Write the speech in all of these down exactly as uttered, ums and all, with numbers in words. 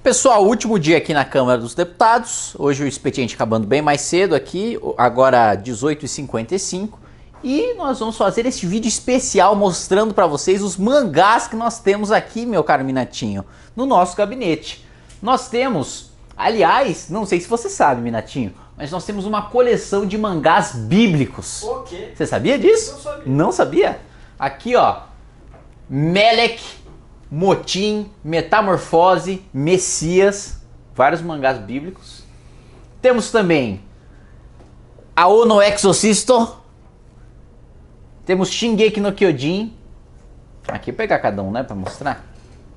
Pessoal, último dia aqui na Câmara dos Deputados. Hoje o expediente acabando bem mais cedo aqui, agora dezoito e cinquenta e cinco. E nós vamos fazer esse vídeo especial mostrando para vocês os mangás que nós temos aqui, meu caro Minatinho, no nosso gabinete. Nós temos, aliás, não sei se você sabe, Minatinho, mas nós temos uma coleção de mangás bíblicos. O quê? Você sabia disso? Não sabia. Não sabia? Aqui, ó, Melek, Motim, Metamorfose, Messias, vários mangás bíblicos. Temos também Ao no Exorcisto. Temos Shingeki no Kyojin. Aqui eu vou pegar cada um, né, pra mostrar.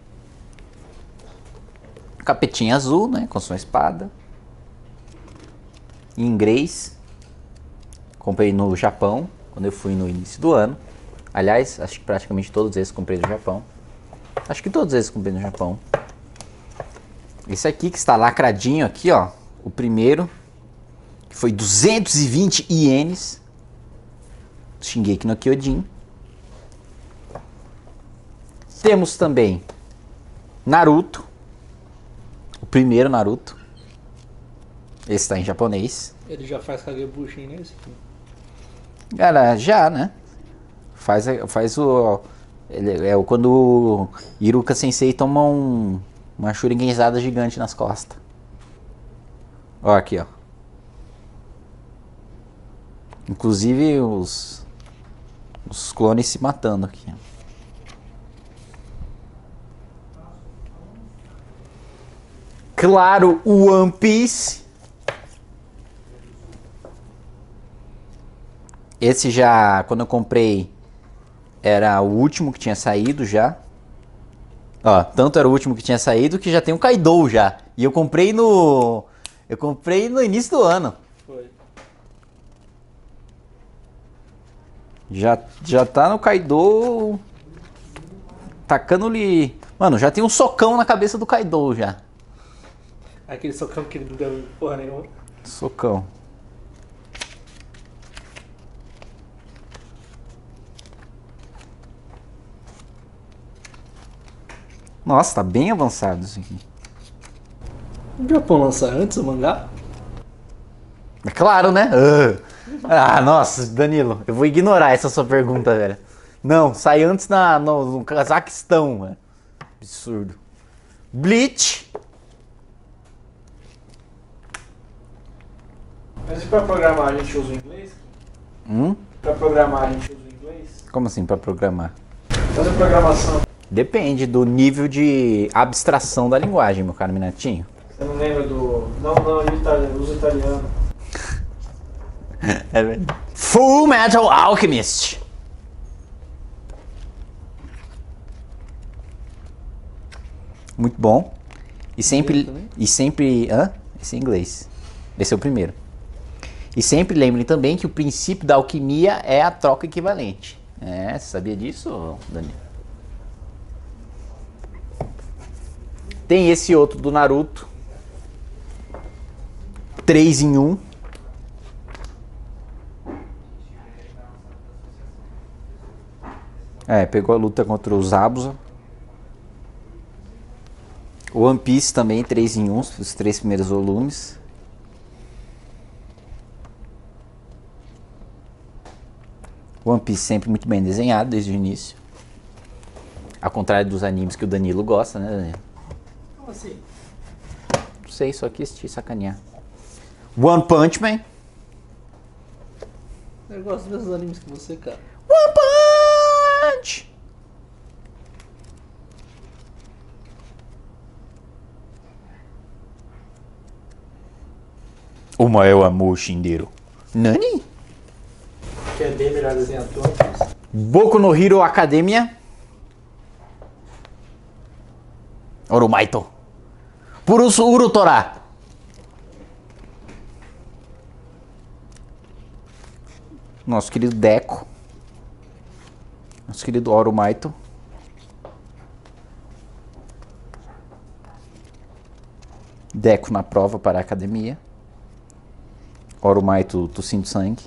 Capetinha azul, né, com sua espada. Em inglês. Comprei no Japão, quando eu fui no início do ano. Aliás, acho que praticamente todos esses comprei no Japão. Acho que todos esses comprei no Japão. Esse aqui que está lacradinho aqui, ó. O primeiro. Que foi duzentos e vinte ienes. Shingeki no Kyojin. Temos também Naruto. O primeiro Naruto. Esse está em japonês. Ele já faz Kagebushin nesse? Cara, já, né? Faz, faz o... Ele, é quando o Iruka Sensei toma um, uma shurikenzada gigante nas costas. Ó, aqui, ó. Inclusive os, os clones se matando aqui. Claro, o One Piece. Esse já, quando eu comprei, era o último que tinha saído já. Ó, tanto era o último que tinha saído que já tem o Kaido já. E eu comprei no... Eu comprei no início do ano. Foi. Já, já tá no Kaido... Tacando-lhe... Mano, já tem um socão na cabeça do Kaido já. Aquele socão que ele não deu porra nenhuma. Socão. Nossa, tá bem avançado isso aqui. O Japão lança antes o mangá? É claro, né? Ah, ah, nossa, Danilo, eu vou ignorar essa sua pergunta, velho. Não, sai antes na, no, no Cazaquistão, velho. Absurdo. Bleach. Mas e pra programar a gente usa o inglês? Hum? Pra programar a gente usa o inglês? Como assim, pra programar? Fazer programação. Depende do nível de abstração da linguagem, meu caro Minatinho. Você não lembra do... Não, não, italiano, usa italiano. É verdade. Full Metal Alchemist. Muito bom. E sempre... E sempre... Hã? Esse é em inglês. Esse é o primeiro. E sempre lembrem também que o princípio da alquimia é a troca equivalente. É, você sabia disso, Daniel? Tem esse outro do Naruto. três em um. É, pegou a luta contra os Zabuza. O One Piece também, três em um, os três primeiros volumes. One Piece sempre muito bem desenhado desde o início. Ao contrário dos animes que o Danilo gosta, né, Danilo? Como assim? Não sei, só quis te sacanear. One Punch Man. Eu gosto dos mesmos animes que você, cara. One Punch! O maior amor Shindeiro. Nani? Que é bem melhor desenhado que o One Piece. Boku no Hero Academia. Oromaito. Purusu Urutora. Nosso querido Deco. Nosso querido Oromaito. Deco na prova para a academia. Oromaito tossindo sangue.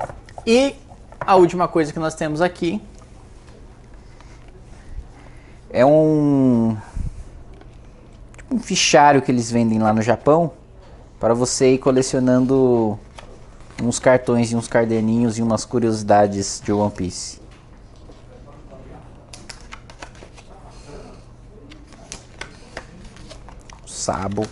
E a última coisa que nós temos aqui É um, tipo um fichário que eles vendem lá no Japão para você ir colecionando uns cartões e uns caderninhos e umas curiosidades de One Piece. Sabo.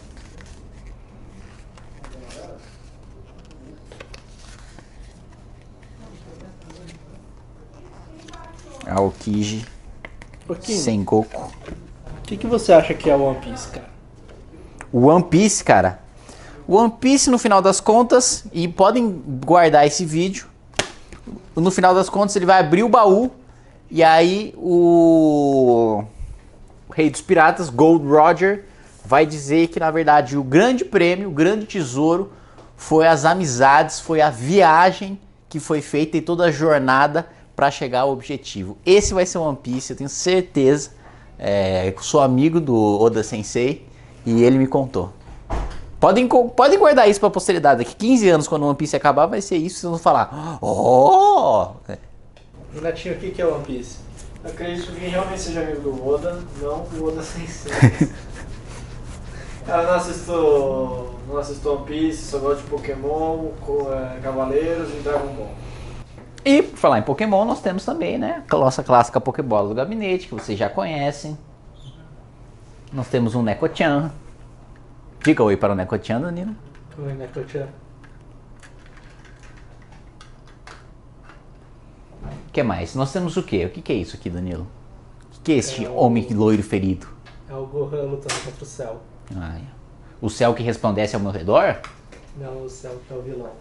Aokiji. Sengoku. O que, que você acha que é One Piece, cara? O One Piece, cara. O One Piece, no final das contas, e podem guardar esse vídeo, no final das contas ele vai abrir o baú e aí o, o Rei dos Piratas, Gold Roger, vai dizer que na verdade o grande prêmio, o grande tesouro foi as amizades, foi a viagem que foi feita e toda a jornada para chegar ao objetivo. Esse vai ser o One Piece, eu tenho certeza. É, eu sou amigo do Oda Sensei e ele me contou. Podem, podem guardar isso pra posteridade. Daqui quinze anos, quando o One Piece acabar, vai ser isso. Vocês vão falar: oh! Netinho, o que, que é One Piece? Eu acredito que realmente seja amigo do Oda, não o Oda Sensei. Eu não assisto, não assisto One Piece, só gosto de Pokémon, Cavaleiros e Dragon Ball. E por falar em Pokémon, nós temos também, né, a nossa clássica Pokébola do gabinete, que vocês já conhecem. Nós temos um Neko-chan. Diga oi para o Neko-chan, Danilo. Oi, Neko-chan. O que mais? Nós temos o quê? O que, que é isso aqui, Danilo? O que, que é este É o... homem loiro ferido? É o Gohan lutando contra o Cell. Ah, é. O céu que resplandece ao meu redor? Não, o Cell que é o vilão.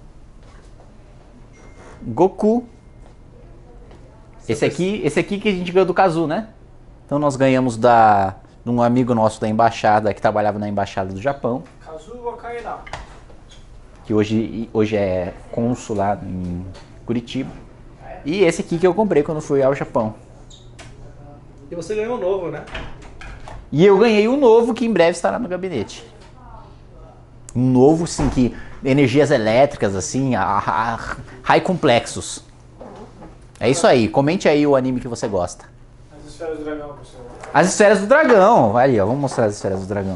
Goku. Esse aqui, esse aqui que a gente ganhou do Kazu, né? Então nós ganhamos da, de um amigo nosso da embaixada, que trabalhava na embaixada do Japão. Kazu Wakaina. Que hoje, hoje é cônsul lá em Curitiba. E esse aqui que eu comprei quando fui ao Japão. E você ganhou um novo, né? E eu ganhei um novo que em breve estará no gabinete. Um novo, sim, que energias elétricas, assim, a, a, a, high complexos. É isso aí, comente aí o anime que você gosta. As esferas do dragão, pessoal. As esferas do dragão, aí ó, vamos mostrar as esferas do dragão.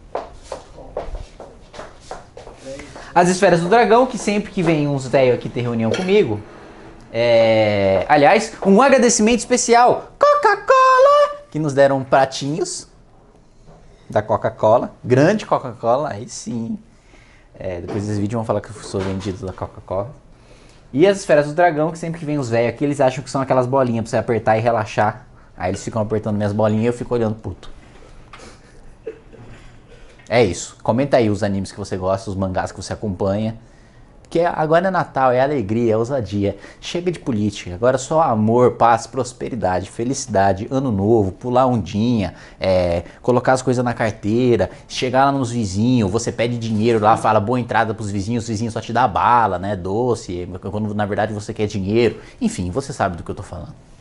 As esferas do dragão, que sempre que vem uns velhos aqui ter reunião comigo, é... aliás, um agradecimento especial, Coca-Cola, que nos deram pratinhos da Coca-Cola, grande Coca-Cola, aí sim. É, depois desse vídeo vão falar que eu sou vendido da Coca-Cola. E as esferas do dragão, que sempre que vem os velhos aqui, eles acham que são aquelas bolinhas pra você apertar e relaxar. Aí eles ficam apertando minhas bolinhas e eu fico olhando puto. É isso. Comenta aí os animes que você gosta, os mangás que você acompanha. Porque agora é Natal, é alegria, é ousadia. Chega de política, agora só amor, paz, prosperidade, felicidade, ano novo, pular ondinha, é, colocar as coisas na carteira, chegar lá nos vizinhos, você pede dinheiro lá, fala boa entrada pros vizinhos, os vizinhos só te dá bala, né, doce, quando na verdade você quer dinheiro. Enfim, você sabe do que eu tô falando.